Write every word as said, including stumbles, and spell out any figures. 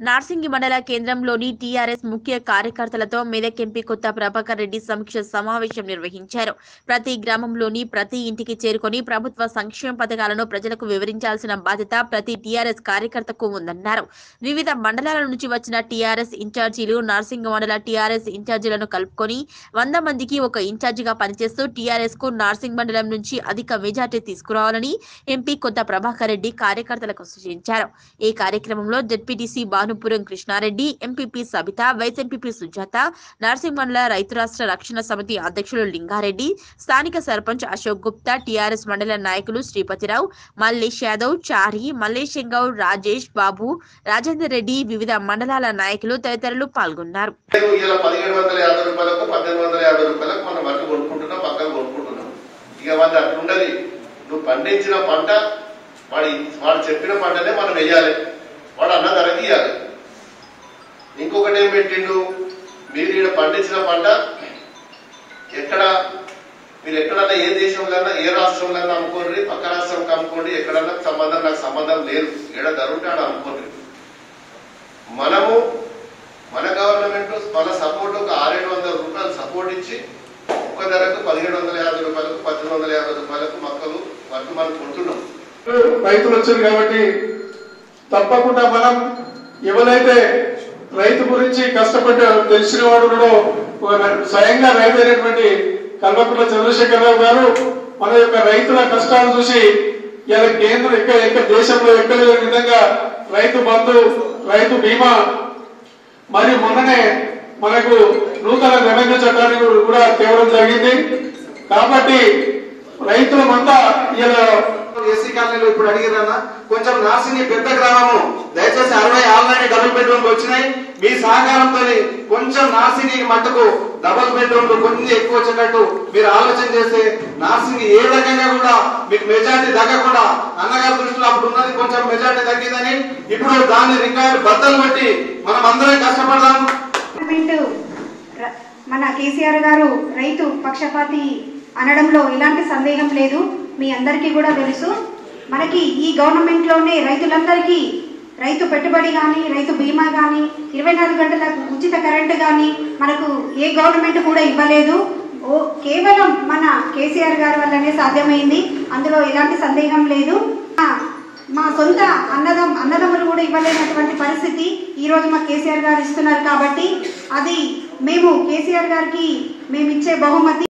నార్సింగి మండల కేంద్రంలోని టీఆర్ఎస్ ముఖ్య కార్యకర్తలతో మెదక్ ఎంపీ కొత్త ప్రభాకర్ రెడ్డి సమీక్ష సమావేశం నిర్వహించారు. ప్రతి గ్రామంలోని ప్రతి ఇంటికి చేరుకొని ప్రభుత్వ సంక్షేమ పథకాలను ప్రజలకు వివరించాల్సిన బాధ్యత ప్రతి టీఆర్ఎస్ కార్యకర్తకు ఉందన్నారు. వివిధ మండలాల నుంచి వచ్చిన టీఆర్ఎస్ ఇన్ఛార్జీలు నార్సింగి మండల టీఆర్ఎస్ ఇన్ఛార్జీలను కలుపుకొని వంద మందికి ఒక ఇన్ఛార్జిగా పనిచేస్తూ టీఆర్ఎస్ కు నార్సింగ్ మండలం నుంచి అధిక మెజార్టీ తీసుకురావాలని ఎంపీ కొత్త ప్రభాకర్ రెడ్డి కార్యకర్తలకు సూచించారు. ఈ కార్యక్రమంలో ZPTC Bhanupuram Krishna Reddy, MPP Sabitha, vice MPP Sujatha, Narsing మండల రైతు రాష్ట్ర రక్షణ సమితి అధ్యక్షులు లింగారెడ్డి, స్థానిక సర్పంచ్ అశోక్ గుప్తా, టీఆర్ఎస్ మండల నాయకులు శ్రీపతిరావు, మల్లేష్ యాదవ్, చారి, మల్లేష్ గౌడ్, రాజేష్ బాబు, రాజేందర్ రెడ్డి, వివిధ మండలాల నాయకులు తదితరులు పాల్గొన్నారు. నువ్వు పండించిన పంట వాడి వాడు చెప్పిన పంటనే మనం వేయాలి, వాడు అన్న ధరకి ఇవ్వాలి. ఇంకొకటి ఏం పెట్టిండు, మీరు ఇక్కడ పండించిన పంట ఎక్కడ మీరు ఎక్కడన్నా ఏ దేశంలో ఏ రాష్ట్రంలో అమ్ముకోండి, పక్క రాష్ట్రంకి అమ్ముకోండి, ఎక్కడన్నా సంబంధం నాకు సంబంధం లేదు, ఏడ ధర ఉంటే ఆడ అమ్ముకోండి. మనము మన గవర్నమెంట్ మన సపోర్ట్ ఒక ఆరేడు వందల రూపాయలు సపోర్ట్ ఇచ్చి ఒక్క ధరకు పదిహేడు వందల యాభై రూపాయలకు పద్దెనిమిది వందల యాభై రూపాయలకు మొక్కలు వరకు మనం కొంటున్నాం. రైతులు వచ్చారు కాబట్టి తప్పకుండా మనం ఎవరైతే రైతు గురించి కష్టపడి తెలిసిన వాడు స్వయంగా రైతు అయినటువంటి కల్వకుంట్ల చంద్రశేఖరరావు గారు మన యొక్క రైతుల కష్టాలు చూసి ఇలా కేంద్రం ఎక్కడ ఎక్కడ దేశంలో ఎక్కడ లేని విధంగా రైతు బంధు, రైతు బీమా మరియు మొన్ననే మనకు నూతన రెవెన్యూ చట్టాన్ని కూడా తేవడం జరిగింది. కాబట్టి రైతులమంతా ఇలా ఏసీ కాలనీలో ఇప్పుడు అడిగిరన్నా కొంచెం నార్సింగి పెద్ద గ్రామము, దయచేసి అరవై ఆల్రెడీ డబుల్ బెడ్రూమ్లు వచ్చినాయి. మీ సహకారంతో కొంచెం నార్సింగి మట్టుకు డబుల్ బెడ్రూమ్లు కొన్ని ఎక్కువ వచ్చేటట్టు మీరు ఆలోచన చేస్తే నార్సింగి ఏ రకంగా కూడా మీకు మెజార్టీ తగ్గకుండా, అన్నగారి దృష్టిలో అప్పుడు ఉన్నది కొంచెం మెజార్టీ తగ్గిందని ఇప్పుడు దాన్ని రికార్డు బద్దలు పెట్టి మనం అందరం కష్టపడదాం. మన కేసీఆర్ గారు రైతు పక్షపాతి అనడంలో ఎలాంటి సందేహం లేదు. మీ అందరికీ కూడా తెలుసు, మనకి ఈ గవర్నమెంట్ లోనే రైతులందరికీ రైతు పెట్టుబడి కానీ, రైతు బీమా కానీ, ఇరవై నాలుగు గంటల ఉచిత కరెంటు కానీ మనకు ఏ గవర్నమెంట్ కూడా ఇవ్వలేదు. ఓ కేవలం మన కేసీఆర్ గారి వల్లనే సాధ్యమైంది, అందులో ఎలాంటి సందేహం లేదు. మా సొంత అన్నదం అన్నదమ్ములు కూడా ఇవ్వలేనటువంటి పరిస్థితి ఈ రోజు మా కేసీఆర్ గారు ఇస్తున్నారు. కాబట్టి అది మేము కేసీఆర్ గారికి మేము ఇచ్చే బహుమతి.